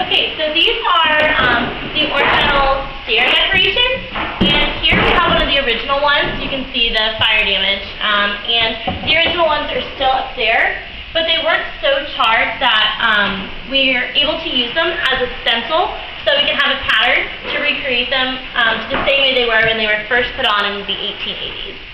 Okay, so these are the ornamental stair decorations, and here we have one of the original ones. You can see the fire damage, and the original ones are still up there, but they weren't so charred that we're able to use them as a stencil, so we can have a pattern to recreate them to the same way they were when they were first put on in the 1880s.